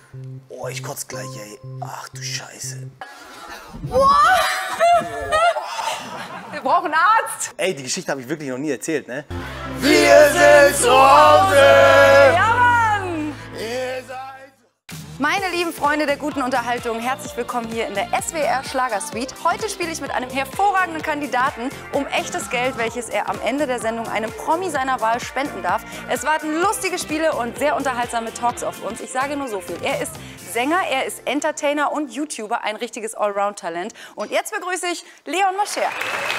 Oh, ich kotze gleich, ey. Ach du Scheiße. Wir brauchen einen Arzt. Ey, die Geschichte habe ich wirklich noch nie erzählt, ne? Wir sind zu Hause! Ja, Mann! Meine lieben Freunde der guten Unterhaltung, herzlich willkommen hier in der SWR Schlagersuite. Heute spiele ich mit einem hervorragenden Kandidaten um echtes Geld, welches er am Ende der Sendung einem Promi seiner Wahl spenden darf. Es warten lustige Spiele und sehr unterhaltsame Talks auf uns. Ich sage nur so viel. Er ist Sänger, er ist Entertainer und YouTuber, ein richtiges Allround-Talent. Und jetzt begrüße ich Leon Mascher.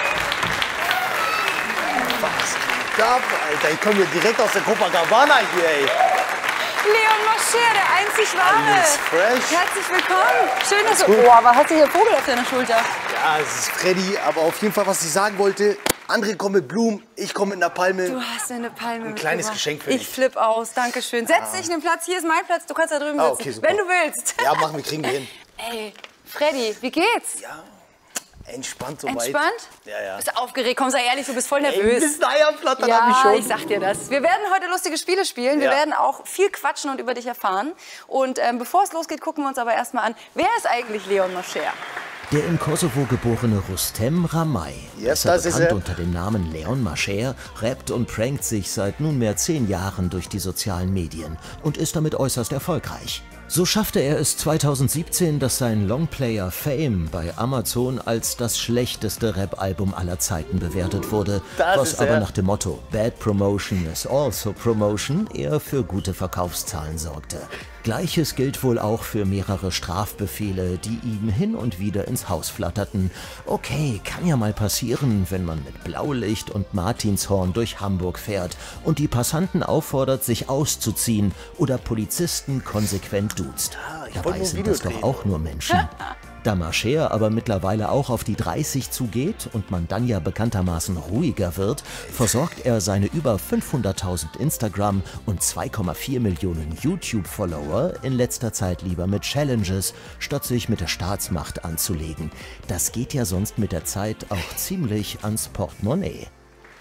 Was geht ab, Alter? Ich komme hier direkt aus der Copacabana hier, ey. Leon Mascher, der einzig wahre. Alles fresh. Herzlich willkommen. Schön, dass du... Oh, aber hast du hier einen Vogel auf deiner Schulter? Ja, es ist Freddy, aber auf jeden Fall, was ich sagen wollte, André kommt mit Blumen, ich komme mit einer Palme. Du hast eine Palme Ein kleines Geschenk für dich. Ich flipp aus, danke schön. Setz dich in den Platz, hier ist mein Platz, du kannst da drüben sitzen, Okay, super. wenn du willst. Ja, machen wir, kriegen wir hin. Ey, Freddy, wie geht's? Ja, entspannt soweit. Entspannt? Ja, ja. Bist du aufgeregt? Komm, sei ehrlich, du bist voll Ey, nervös. ein bisschen Eierflattern hab ich Ja, schon. ich sag dir das. Wir werden heute lustige Spiele spielen. Wir Ja. werden auch viel quatschen und über dich erfahren. Und bevor es losgeht, gucken wir uns aber erstmal an, wer ist eigentlich Leon Mascher? Der im Kosovo geborene Rustem Ramay, besser das ist bekannt er. unter dem Namen Leon Mascher, rappt und prankt sich seit nunmehr 10 Jahren durch die sozialen Medien und ist damit äußerst erfolgreich. So schaffte er es 2017, dass sein Longplayer Fame bei Amazon als das schlechteste Rap-Album aller Zeiten bewertet wurde, Das was ist aber er. nach dem Motto Bad Promotion is also Promotion eher für gute Verkaufszahlen sorgte. Gleiches gilt wohl auch für mehrere Strafbefehle, die ihm hin und wieder ins Haus flatterten. Okay, kann ja mal passieren, wenn man mit Blaulicht und Martinshorn durch Hamburg fährt und die Passanten auffordert, sich auszuziehen oder Polizisten konsequent duzt. ich wollte Dabei nur sind Video das doch drehen. auch nur Menschen. Da Mascher aber mittlerweile auch auf die 30 zugeht und man dann ja bekanntermaßen ruhiger wird, versorgt er seine über 500.000 Instagram- und 2,4 Millionen YouTube-Follower in letzter Zeit lieber mit Challenges, statt sich mit der Staatsmacht anzulegen. Das geht ja sonst mit der Zeit auch ziemlich ans Portemonnaie.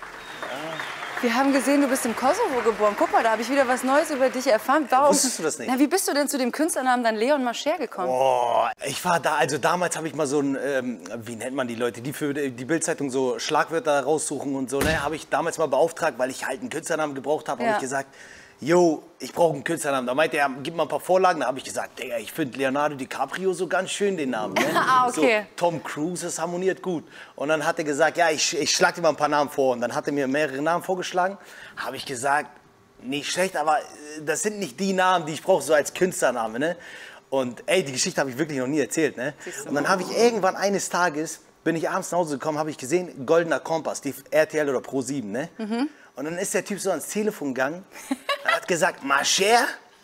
Wir haben gesehen, du bist im Kosovo geboren. Guck mal, da habe ich wieder was Neues über dich erfahren. Warum? Wusstest du das nicht? Na, wie bist du denn zu dem Künstlernamen dann Leon Mascher gekommen? Oh, ich war da, also damals habe ich mal so ein, wie nennt man die Leute, die für die Bildzeitung so Schlagwörter raussuchen und so, ne, habe ich damals mal beauftragt, weil ich halt einen Künstlernamen gebraucht habe, Ja. habe ich gesagt, yo, ich brauche einen Künstlernamen. Da meinte er, gib mal ein paar Vorlagen. Da habe ich gesagt, Digga, ich finde Leonardo DiCaprio so ganz schön, den Namen. Ne? Ah, okay. So, Tom Cruise, das harmoniert gut. Und dann hat er gesagt, ja, ich schlage dir mal ein paar Namen vor. Und dann hat er mir mehrere Namen vorgeschlagen. Habe ich gesagt, nicht schlecht, aber das sind nicht die Namen, die ich brauche, so als Künstlername. Ne? Und ey, die Geschichte habe ich wirklich noch nie erzählt. Ne? Und dann habe ich irgendwann eines Tages, bin ich abends nach Hause gekommen, habe ich gesehen, Goldener Kompass, die RTL oder Pro7. Ne? Und dann ist der Typ so ans Telefon gegangen und hat gesagt, Mascher?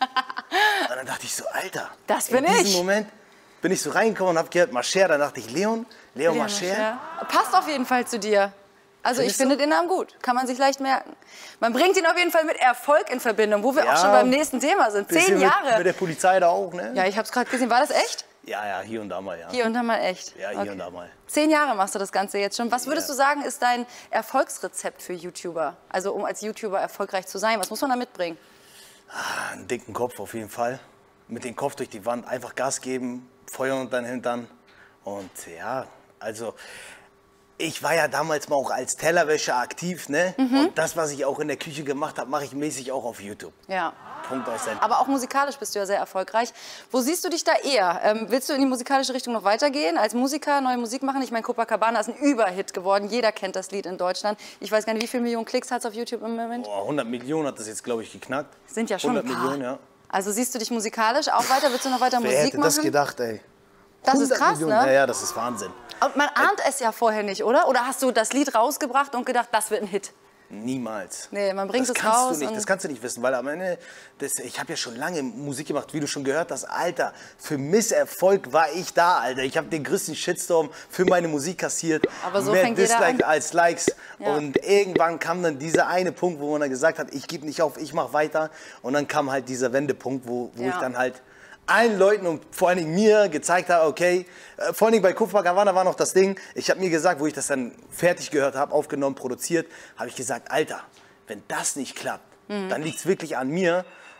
Und dann dachte ich so, Alter, Das bin in diesem ich. Moment bin ich so reingekommen und habe gehört, Mascher. Dann dachte ich, Leon Mascher? Passt auf jeden Fall zu dir. Also ich Findest du? finde den Namen gut, kann man sich leicht merken. Man bringt ihn auf jeden Fall mit Erfolg in Verbindung, wo wir Ja. auch schon beim nächsten Thema sind. 10 Bisschen Jahre. Mit der Polizei da auch, ne? Ja, ich habe es gerade gesehen. War das echt? Ja, hier und da mal, ja. Hier und da mal echt? Ja, hier Okay. und da mal. 10 Jahre machst du das Ganze jetzt schon. Was würdest du sagen, ist dein Erfolgsrezept für YouTuber? Also um als YouTuber erfolgreich zu sein, was muss man da mitbringen? Einen dicken Kopf auf jeden Fall. Mit dem Kopf durch die Wand, einfach Gas geben, Feuer unter den Hintern. Und ja, also ich war ja damals mal auch als Tellerwäscher aktiv, ne? Und das, was ich auch in der Küche gemacht habe, mache ich mäßig auch auf YouTube. Ja. Punkt aus Ende. Aber auch musikalisch bist du ja sehr erfolgreich. Wo siehst du dich da eher? Willst du in die musikalische Richtung noch weitergehen? Als Musiker neue Musik machen? Ich meine, Copacabana ist ein Überhit geworden. Jeder kennt das Lied in Deutschland. Ich weiß gar nicht, wie viele Millionen Klicks hat es auf YouTube im Moment? Boah, 100 Millionen hat das jetzt, glaube ich, geknackt. Sind ja schon 100 ein paar. Millionen, ja. Also siehst du dich musikalisch auch weiter? Willst du noch weiter Wer Musik hätte das machen? gedacht, ey? Das ist 100 krass, Millionen, ne? Ja, ja, das ist Wahnsinn. Und man ahnt es ja vorher nicht, oder? Oder hast du das Lied rausgebracht und gedacht, das wird ein Hit? Niemals. Nee, man bringt das es kannst raus du nicht, und- das kannst du nicht wissen, weil am Ende, ich habe ja schon lange Musik gemacht, wie du schon gehört hast, Alter, für Misserfolg war ich da, Alter. Ich habe den größten Shitstorm für meine Musik kassiert, Aber so mehr fängt jeder Dislikes an. als Likes. Ja. Und irgendwann kam dann dieser eine Punkt, wo man dann gesagt hat, ich gebe nicht auf, ich mache weiter. Und dann kam halt dieser Wendepunkt, wo Ja. ich dann halt allen Leuten und vor allen Dingen mir gezeigt habe, okay, vor allen Dingen bei Copacabana war noch das Ding, ich habe mir gesagt, wo ich das dann fertig gehört habe, aufgenommen, produziert, habe ich gesagt, Alter, wenn das nicht klappt, dann liegt es wirklich an mir,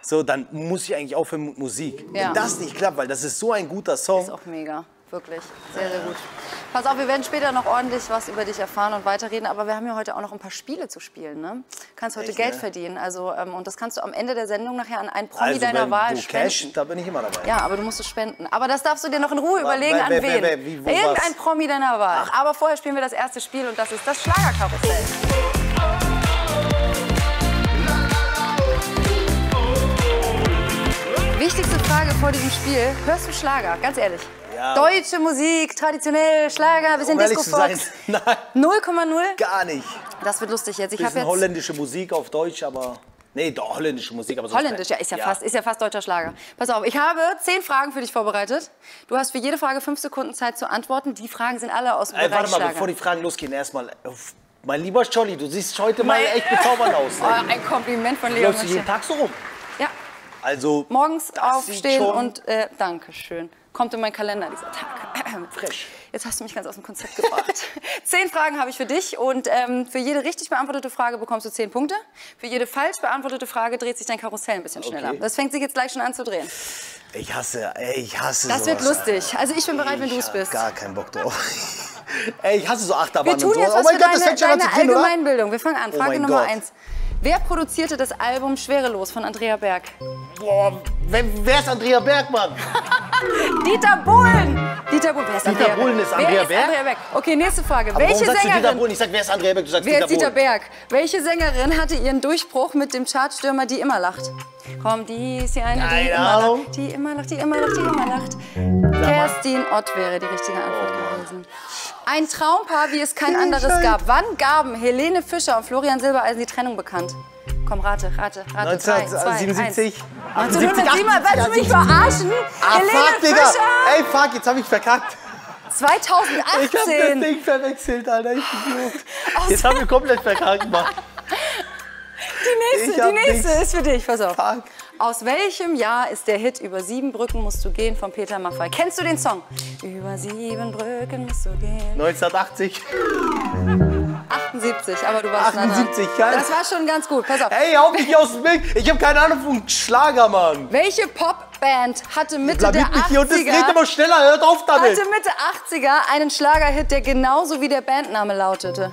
so, dann muss ich eigentlich aufhören mit Musik. Ja. Wenn das nicht klappt, weil das ist so ein guter Song. Ist auch mega. Wirklich. Sehr, sehr gut. Pass auf, wir werden später noch ordentlich was über dich erfahren und weiterreden. Aber wir haben ja heute auch noch ein paar Spiele zu spielen. Ne? Du kannst heute Echt, Geld ne? verdienen. Also, und das kannst du am Ende der Sendung nachher an einen Promi Also, deiner wenn Wahl du spenden. Cash, da bin ich immer dabei. Ja, aber du musst es spenden. Aber das darfst du dir noch in Ruhe überlegen, an wer, wen. wie, wo, Irgendein was? Promi deiner Wahl. Aber vorher spielen wir das erste Spiel und das ist das Schlagerkarussell. Wichtigste Frage vor diesem Spiel. Hörst du Schlager? Ganz ehrlich. Ja. Deutsche Musik, traditionell, Schlager, bisschen Um ehrlich zu sein, Disco-Fox. nein, 0,0? gar nicht. Das wird lustig jetzt. Ich habe Bisschen jetzt holländische Musik auf Deutsch, aber... Nee, doch, holländische Musik, aber sonst Holländisch, ja, ist ja fast deutscher Schlager. Pass auf, ich habe 10 Fragen für dich vorbereitet. Du hast für jede Frage 5 Sekunden Zeit zu antworten. Die Fragen sind alle aus dem Bereich Warte mal, Schlager. bevor die Fragen losgehen, erstmal... Mein lieber Scholli, du siehst heute mal echt bezaubernd aus. Oh, Ne? ein Kompliment von Du Leon. läufst jeden Tag so rum. Ja, Also, morgens sieht aufstehen schon- und danke schön. Kommt in meinen Kalender dieser Tag. Frisch. Jetzt hast du mich ganz aus dem Konzept gebracht. 10 Fragen habe ich für dich und für jede richtig beantwortete Frage bekommst du 10 Punkte. Für jede falsch beantwortete Frage dreht sich dein Karussell ein bisschen schneller. Okay. Das fängt sich jetzt gleich schon an zu drehen. ich hasse Das sowas. wird lustig. Also ich bin bereit, wenn du es Ich bist. hab gar keinen Bock drauf. Ey, ich hasse so Wir Achterbahnen tun und so. jetzt Oh was mein für Gott, das fängt schon an deine zu gehen, oder? Allgemeinbildung. Wir fangen an. Oh Frage mein Nummer Gott. 1. Wer produzierte das Album Schwerelos von Andrea Berg? Boah, wer ist Andrea Bergmann? Dieter Bohlen! Dieter Bohlen. Wer ist Dieter Andrea Bohlen Berg? ist Andrea Wer Berg? Andrea Berg? Okay, nächste Frage. Aber Welche warum sagst du Dieter Sängerin? Bohlen? Ich sag, wer ist Andrea Berg? Du sagst Wer ist Dieter Dieter Bohlen. Berg? Welche Sängerin hatte ihren Durchbruch mit dem Chartstürmer Die immer lacht? Komm, die ist die eine, die Keine immer Ahnung. lacht. Die immer lacht, die immer lacht, die immer lacht. Kerstin Ott wäre die richtige Antwort gewesen. Ein Traumpaar, wie es kein anderes gab. Wann gaben Helene Fischer und Florian Silbereisen die Trennung bekannt? Komm, rate. 1977. 1977, willst du mich verarschen? Ah, Helene fuck, Digga. Fischer! Ey, fuck, jetzt hab ich verkackt. Ich hab das 2018. Ding verwechselt, Alter. Ich Idiot. Jetzt haben wir komplett verkackt, Mann. Die nächste ist für dich, pass auf. Fuck. Aus welchem Jahr ist der Hit Über 7 Brücken musst du gehen von Peter Maffay? Kennst du den Song? Über 7 Brücken musst du gehen. 1980. 78, aber du warst nah dran. 78, geil. Das war schon ganz gut, pass auf. Ey, hau mich aus dem Bild. Ich hab keine Ahnung von Schlager, Mann. Welche Popband hatte Mitte der Blamiert mich hier und das dreht 80er, immer schneller. Hört auf damit. hatte Mitte 80er einen Schlagerhit, der genauso wie der Bandname lautete?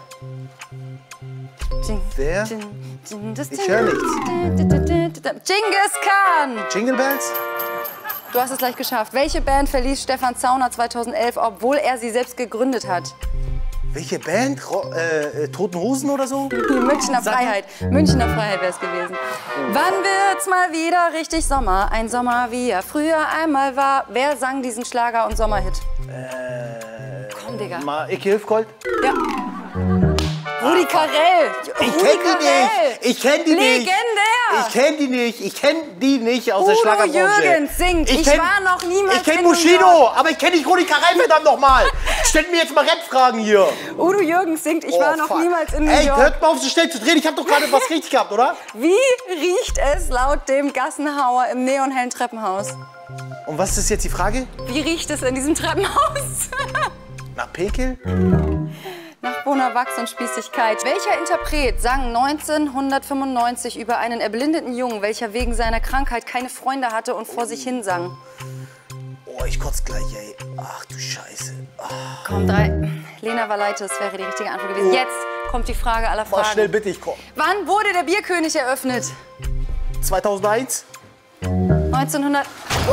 Wer? Ich höre nichts. Genghis Khan. Jingle Bells? Du hast es gleich geschafft. Welche Band verließ Stefan Zauner 2011, obwohl er sie selbst gegründet hat? Welche Band? Toten Hosen oder so? Die Münchner Freiheit. Münchner Freiheit wäre es gewesen. Wann wird's mal wieder richtig Sommer? Ein Sommer, wie er früher einmal war. Wer sang diesen Schlager- und Sommerhit? Komm, Digga. Icke Hilfgold? Ja. Rudi Carrell. Ich kenn die nicht. Ich kenn die nicht. Legendär. Ich kenn die nicht. Ich kenn die nicht aus der Udo Schlagerbranche. Jürgens singt. Ich war noch niemals Ich kenn in New Bushido, York. aber ich kenn nicht Rudi Carell, verdammt nochmal. Stellt mir jetzt mal Rap-Fragen hier. Udo Jürgens singt. Ich war noch fuck. niemals in New Ey, York. hört mal auf, so schnell zu drehen. Ich hab doch gerade was richtig gehabt, oder? Wie riecht es laut dem Gassenhauer im neonhellen Treppenhaus? Und was ist jetzt die Frage? Wie riecht es in diesem Treppenhaus? Nach Pekel? Nach Bonawachs und Spießigkeit. Welcher Interpret sang 1995 über einen erblindeten Jungen, welcher wegen seiner Krankheit keine Freunde hatte und vor sich hin sang? Oh, ich kotz gleich, ey. Ach du Scheiße. Komm, 3. Lena Valaitis wäre die richtige Antwort gewesen. Jetzt kommt die Frage aller Mach schnell Fragen. bitte, ich komm. Wann wurde der Bierkönig eröffnet? 2001? 1900...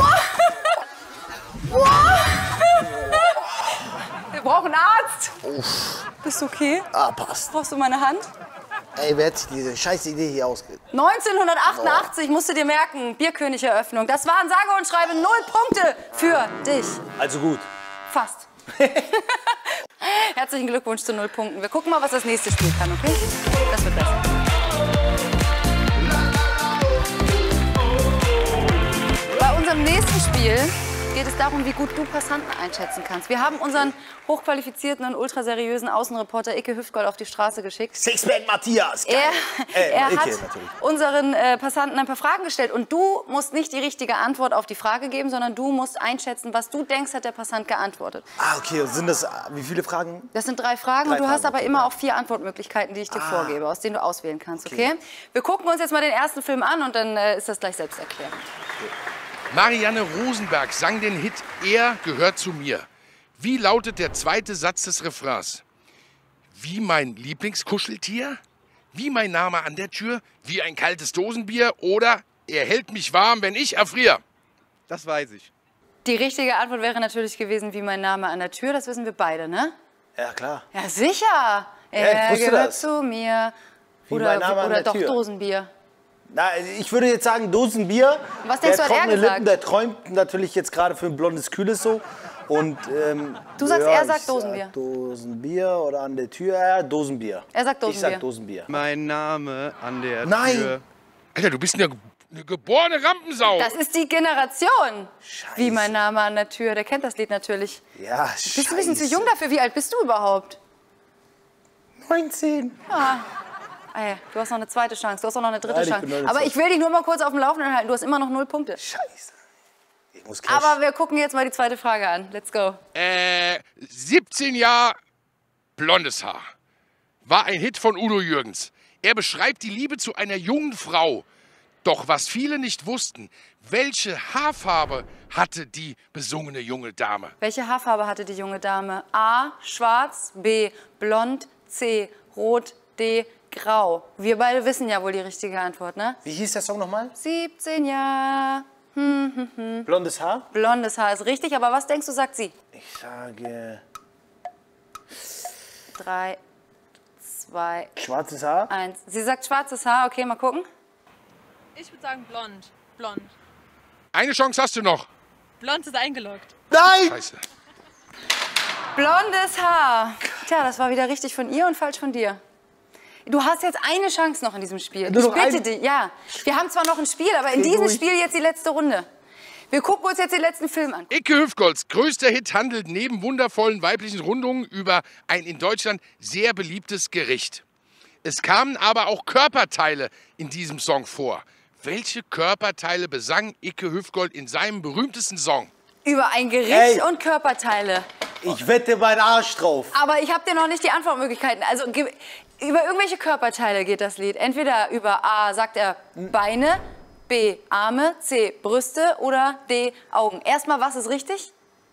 Wir brauchen einen Arzt. Bist du okay? Ah, passt. Brauchst du meine Hand? Ey, wer hat sich diese scheiß Idee hier ausgedacht? 1988, musst du dir merken, Bierkönig-Eröffnung. Das waren sage und schreibe 0 Punkte für dich. Also gut. Fast. Herzlichen Glückwunsch zu 0 Punkten. Wir gucken mal, was das nächste Spiel kann, okay? Das wird besser. Bei unserem nächsten Spiel geht es darum, wie gut du Passanten einschätzen kannst. Wir haben unseren hochqualifizierten und ultraseriösen Außenreporter Icke Hüftgold auf die Straße geschickt. Sixpack Matthias. Er hat natürlich unseren Passanten ein paar Fragen gestellt. Und du musst nicht die richtige Antwort auf die Frage geben, sondern du musst einschätzen, was du denkst, hat der Passant geantwortet. Ah, okay. Sind das, wie viele Fragen? Das sind 3 Fragen und du hast aber immer auch 4 Antwortmöglichkeiten, die ich dir vorgebe, aus denen du auswählen kannst, okay? Wir gucken uns jetzt mal den ersten Film an und dann ist das gleich selbsterklärend. Marianne Rosenberg sang den Hit Er gehört zu mir. Wie lautet der zweite Satz des Refrains? Wie mein Lieblingskuscheltier? Wie mein Name an der Tür? Wie ein kaltes Dosenbier? Oder er hält mich warm, wenn ich erfriere? Das weiß ich. Die richtige Antwort wäre natürlich gewesen, wie mein Name an der Tür. Das wissen wir beide, ne? Ja, klar. Ja, sicher. ich Er wusste gehört das. zu mir. Wie mein Name an Oder der doch Tür. Dosenbier. Na, ich würde jetzt sagen Dosenbier. Was denkst du, hat er trockene gesagt? Lippen, der träumt natürlich jetzt gerade für ein blondes Kühles so. Und, Du sagst, ja, er sagt ich Dosenbier. Sag Dosenbier oder an der Tür. Ja, Dosenbier. Er sagt Ich Dosenbier. sag Dosenbier. Mein Name an der Nein. Tür. Alter, du bist eine geborene Rampensau. Das ist die Generation. Scheiße. Wie mein Name an der Tür. Der kennt das Lied natürlich. Ja, Du bist ein bisschen zu jung dafür. Wie alt bist du überhaupt? 19. Ey, du hast noch eine zweite Chance. Du hast auch noch eine dritte Nein, ich Chance. bin 29. Aber ich will dich nur mal kurz auf dem Laufenden halten. Du hast immer noch 0 Punkte. Scheiße. Ich muss Cash. Aber wir gucken jetzt mal die zweite Frage an. Let's go. 17 Jahre blondes Haar. War ein Hit von Udo Jürgens. Er beschreibt die Liebe zu einer jungen Frau. Doch was viele nicht wussten, welche Haarfarbe hatte die besungene junge Dame? Welche Haarfarbe hatte die junge Dame? A. Schwarz. B. Blond. C. Rot. D. Grau. Wir beide wissen ja wohl die richtige Antwort, ne? Wie hieß der Song nochmal? 17 Jahre. Blondes Haar? Blondes Haar ist richtig, aber was denkst du, sagt sie? Ich sage 3, 2, schwarzes Haar. 1. Sie sagt schwarzes Haar. Okay, mal gucken. Ich würde sagen blond. Blond. Eine Chance hast du noch. Blond ist eingeloggt. Nein! Scheiße. Blondes Haar. Tja, das war wieder richtig von ihr und falsch von dir. Du hast jetzt eine Chance noch in diesem Spiel. Nur Ich noch bitte ein? dich. Ja, wir haben zwar noch ein Spiel, aber in diesem durch. Spiel jetzt die letzte Runde. Wir gucken uns jetzt den letzten Film an. Icke Hüftgolds größter Hit handelt neben wundervollen weiblichen Rundungen über ein in Deutschland sehr beliebtes Gericht. Es kamen aber auch Körperteile in diesem Song vor. Welche Körperteile besang Icke Hüftgold in seinem berühmtesten Song? Über ein Gericht Ey. und Körperteile. Ich wette meinen Arsch drauf. Aber ich habe dir noch nicht die Antwortmöglichkeiten. Also über irgendwelche Körperteile geht das Lied. Entweder über A, sagt er Beine, B, Arme, C, Brüste oder D, Augen. Erstmal, was ist richtig?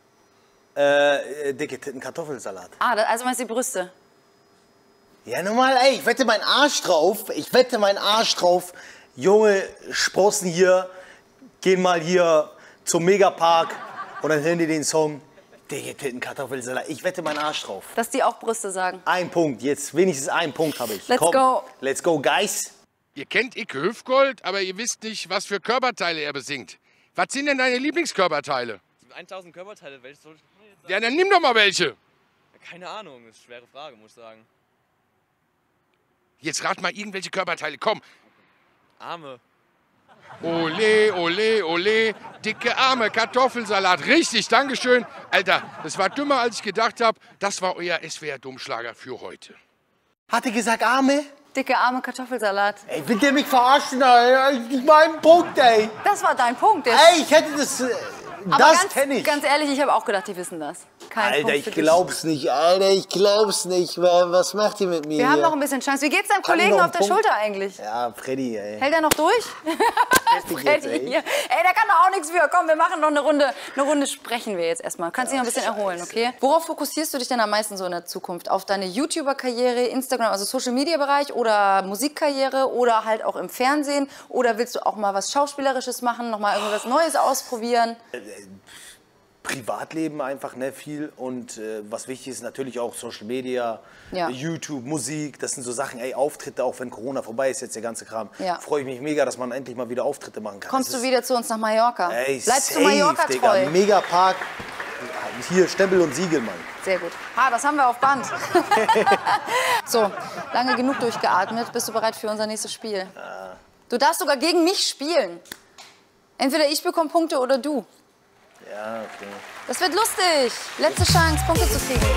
Dicke Titten, Kartoffelsalat. Also meinst du die Brüste? Ja, normal, ey, ich wette meinen Arsch drauf. Ich wette meinen Arsch drauf. Junge Sprossen hier gehen mal hier zum Megapark und dann hören die den Song Dicke Titten, Kartoffelsalat. Ich wette meinen Arsch drauf. Dass die auch Brüste sagen. Ein Punkt, jetzt wenigstens einen Punkt habe ich. Let's Komm, go. Let's go, guys. Ihr kennt Icke Hüftgold, aber ihr wisst nicht, was für Körperteile er besingt. Was sind denn deine Lieblingskörperteile? 1000 Körperteile, welche soll ich jetzt sagen? Ja, dann nimm doch mal welche. Keine Ahnung, das ist eine schwere Frage, muss ich sagen. Jetzt rat mal irgendwelche Körperteile. Komm. Arme. Ole, ole, ole, dicke Arme, Kartoffelsalat. Richtig, Dankeschön. Alter, das war dümmer, als ich gedacht habe. Das war euer SWR-Dummschlager für heute. Hat er gesagt Arme? Dicke Arme, Kartoffelsalat. Ey, will der mich verarschen? Alter? Ich meinen Punkt, ey. Das war dein Punkt. Ey, ich hätte das... Aber das kenne ich. Ganz ehrlich, ich habe auch gedacht, die wissen das. Kein Alter, Punkt ich für dich. glaub's nicht. Alter, ich glaub's nicht. Was macht ihr mit mir Wir haben hier? noch ein bisschen Chance. Wie geht's deinem Kann ich Kollegen noch auf der einen Punkt? Schulter eigentlich? Ja, Freddy, ey. Hält er noch durch? Jetzt, ey. hier. Ey, da kann doch auch nichts für. Komm, wir machen noch eine Runde. Eine Runde sprechen wir jetzt erstmal. Kannst dich noch ein bisschen erholen, okay? Worauf fokussierst du dich denn am meisten so in der Zukunft? Auf deine YouTuber-Karriere, Instagram, also Social-Media-Bereich oder Musikkarriere oder halt auch im Fernsehen? Oder willst du auch mal was Schauspielerisches machen, noch mal irgendwas Neues ausprobieren? Privatleben einfach, ne, viel. Und was wichtig ist, natürlich auch Social Media, Ja. YouTube, Musik. Das sind so Sachen, ey, Auftritte, auch wenn Corona vorbei ist, jetzt der ganze Kram. Ja. Freue ich mich mega, dass man endlich mal wieder Auftritte machen kann. Kommst Das du ist- wieder zu uns nach Mallorca? Ey, Bleibst safe, du Mallorca Digga. treu? Megapark. Hier, Stempel und Siegel, Mann. Sehr gut. Das haben wir auf Band. So, lange genug durchgeatmet. Bist du bereit für unser nächstes Spiel? Du darfst sogar gegen mich spielen. Entweder ich bekomme Punkte oder du. Ja, okay. Das wird lustig. Letzte Chance, Punkte zu kriegen.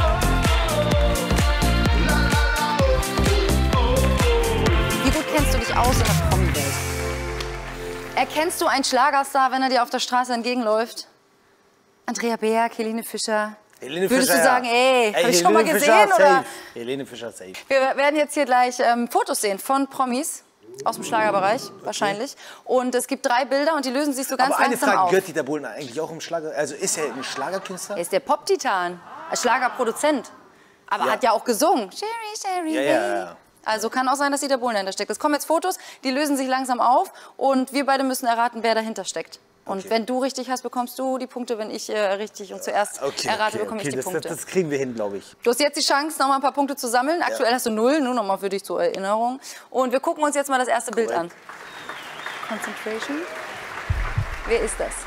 Wie gut kennst du dich aus in der Promi-Welt? Erkennst du einen Schlagerstar, wenn er dir auf der Straße entgegenläuft? Andrea Berg, Helene Fischer. Helene Würdest Fischer, du sagen, ey, hab ich schon mal Helene gesehen? Fischer, Oder? safe. Helene Fischer, safe. Wir werden jetzt hier gleich Fotos sehen von Promis aus dem Schlagerbereich, wahrscheinlich. Und es gibt 3 Bilder und die lösen sich so ganz Aber eine langsam Frage, auf. gehört Dieter Bohlen eigentlich auch im Schlager? Also ist er ein Schlagerkünstler? Er ist der Pop-Titan, ein Schlagerproduzent. Aber Ja. hat ja auch gesungen. Sherry, Sherry, Ja, ja, ja. Also kann auch sein, dass Dieter Bohlen dahinter steckt. Es kommen jetzt Fotos, die lösen sich langsam auf und wir beide müssen erraten, wer dahinter steckt. Und Okay. wenn du richtig hast, bekommst du die Punkte. Wenn ich richtig und zuerst errate, bekomme ich die Punkte. Das kriegen wir hin, glaube ich. Du hast jetzt die Chance, noch mal ein paar Punkte zu sammeln. Aktuell hast du 0, nur noch mal für dich zur Erinnerung. Und wir gucken uns jetzt mal das erste Bild an. Concentration. Wer ist das?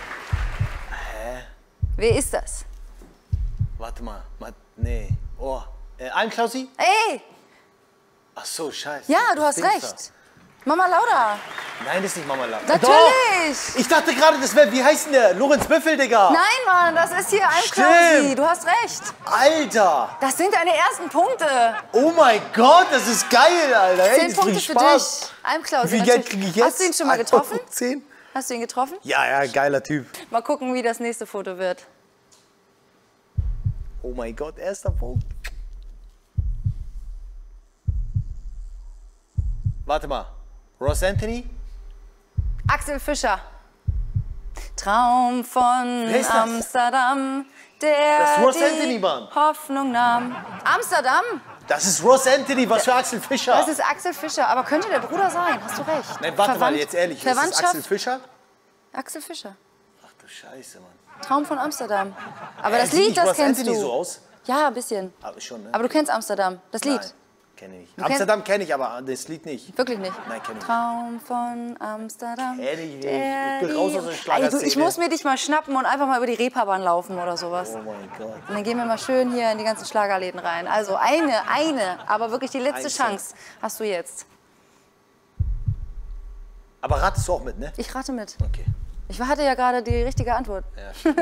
Wer ist das? Warte mal. Nee. Oh. Almklausi? Ey! Ach so, scheiße. Ja, Das du hast Dings recht. Mama Lauda. Da. Nein, das ist nicht Mama Lauda. Natürlich! Doch! Ich dachte gerade, das wäre, wie heißt denn der? Lorenz Büffel, Digga. Nein, Mann, das ist hier Almklausi. Stimmt. Du hast recht. Alter! Das sind deine ersten Punkte. Oh mein Gott, das ist geil, Alter. Ey, 10 das Punkte bringt für Spaß. dich. Almklausi. Wie viel natürlich. Geld kriege ich jetzt? Hast du ihn schon mal getroffen? 10? Hast du ihn getroffen? Ja, ja, geiler Typ. Mal gucken, wie das nächste Foto wird. Oh mein Gott, erster Punkt. Warte mal. Ross Anthony? Axel Fischer. Traum von Wer ist das? Amsterdam, der Das ist Ross die Anthony, Mann. Hoffnung nahm. Amsterdam? Das ist Ross Anthony, was für Axel Fischer? Das ist Axel Fischer, aber könnte der Bruder sein, hast du recht. Nein, warte mal, Verwandt- jetzt ehrlich. Ist das Verwandtschaft? Axel Fischer? Axel Fischer. Ach du Scheiße, Mann. Traum von Amsterdam. Aber das Sieht Lied, nicht das Ross kennst Anthony du. so aus? Ja, ein bisschen. Aber schon, ne? Aber du kennst Amsterdam, das Lied. Nein, kenne ich nicht. kennst- Amsterdam kenne ich, aber das Lied nicht. Wirklich nicht? Nein, kenn ich nicht. Traum von Amsterdam. Kenn ich nicht. der Ich bin raus aus der die- Schlagerszene. Ich muss mir dich mal schnappen und einfach mal über die Reeperbahn laufen oder sowas. Oh mein Gott. Und dann gehen wir mal schön hier in die ganzen Schlagerläden rein. Also eine, aber wirklich die letzte Einzeln. Chance hast du jetzt. Aber ratest du auch mit, ne? Ich rate mit. Okay. Ich hatte ja gerade die richtige Antwort. Ja, stimmt.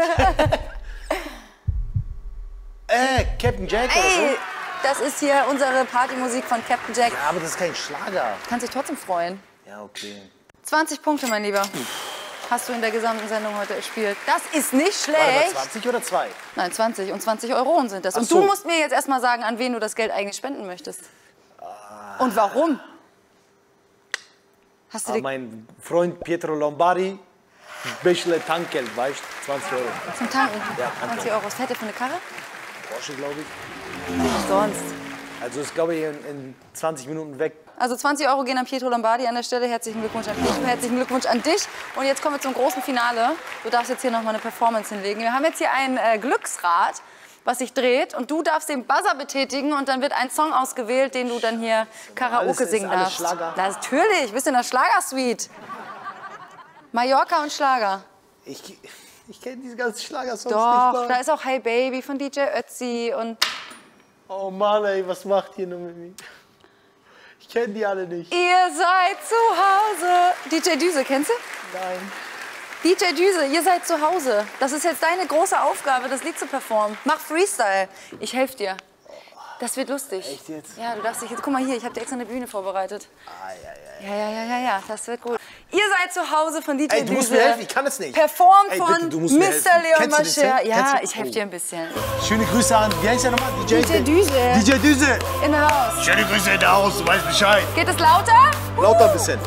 Captain Jack oder Ey, so? das ist hier unsere Partymusik von Captain Jack. Ja, aber das ist kein Schlager. Kannst dich trotzdem freuen. Ja, okay. 20 Punkte, mein Lieber. Hast du in der gesamten Sendung heute gespielt. Das ist nicht Warte mal, schlecht. 20 oder 2? Nein, 20 und 20 Euro sind das. Ach Und so. du musst mir jetzt erstmal sagen, an wen du das Geld eigentlich spenden möchtest. Und warum? Hast du dir Mein Freund Pietro Lombardi, Bischle Tankgeld, weißt du? 20 Euro. zum Tanken? Ja, danke. 20 Euro. Was hätte für eine Karre? Porsche, glaube ich. Nicht sonst. Also ist, glaube ich, in 20 Minuten weg. Also 20 Euro gehen an Pietro Lombardi an der Stelle. Herzlichen Glückwunsch an Pietro, herzlichen Glückwunsch an dich. Und jetzt kommen wir zum großen Finale. Du darfst jetzt hier noch mal eine Performance hinlegen. Wir haben jetzt hier ein Glücksrad, was sich dreht. Und du darfst den Buzzer betätigen und dann wird ein Song ausgewählt, den du dann hier Karaoke ist singen alles darfst. Schlager? Natürlich, bist in der Schlagersuite. Mallorca und Schlager. Ich kenne diese ganzen Schlagersongs Doch, nicht da mal. ist auch Hey Baby von DJ Ötzi und Oh Mann, ey, was macht ihr nur mit mir? Ich kenne die alle nicht. ihr seid zu Hause. DJ Düse, kennst du? Nein. DJ Düse, ihr seid zu Hause. Das ist jetzt deine große Aufgabe, das Lied zu performen. Mach Freestyle. Ich helfe dir. Das wird lustig. Echt jetzt? Ja, du darfst dich jetzt. Guck mal hier, ich habe dir extra eine Bühne vorbereitet. Ja, das wird gut. Ihr seid zu Hause von DJ Ey, du Düse. musst mir helfen, ich kann das nicht. Performt Ey, von bitte, du musst mir Mr. helfen. Leon Kennst du den Mascher. Song? Ja, Kennst du- ich helfe dir ein bisschen. Schöne Grüße an, wie heißt der nochmal? DJ Düse. DJ Düse. In der Haus. Schöne Grüße in der Haus, du weißt Bescheid. Geht es lauter? Lauter ein bisschen.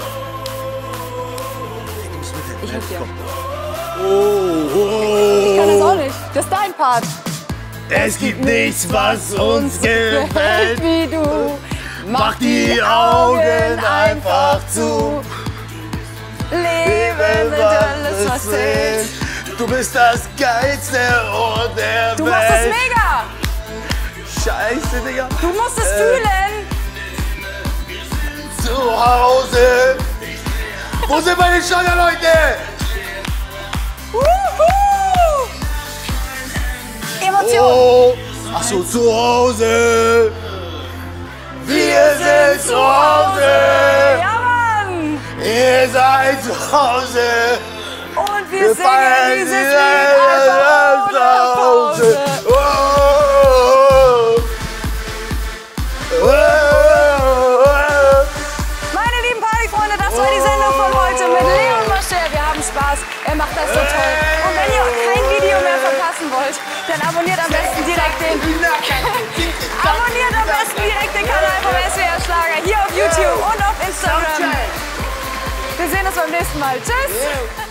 Ich helfe dir. Oh, Ich kann das auch nicht. Das ist dein Part. Es gibt nichts, was uns gefällt. wie du. Mach die Augen einfach zu. Leben sind alles, was zählt. Du bist das geilste Ort der Du Welt. machst es mega. Scheiße, Digga. Du musst es fühlen. Zu Hause. Wo sind meine Schlagerleute? Wuhu. Emotion. Oh, ach so, zu Hause. Wir sind zu Hause. Ja, Mann. Ihr seid zu Hause. Und wir Wir singen dieses Lied einfach ohne Pause. Meine lieben Partyfreunde, das war die Sendung von heute mit Leon Mascher. Wir haben Spaß, er macht das so toll. Und wenn ihr kein Video mehr verpassen wollt, dann abonniert am besten direkt den Kanal vom SWR Schlager hier auf YouTube und auf Instagram. Wir sehen uns beim nächsten Mal. Tschüss!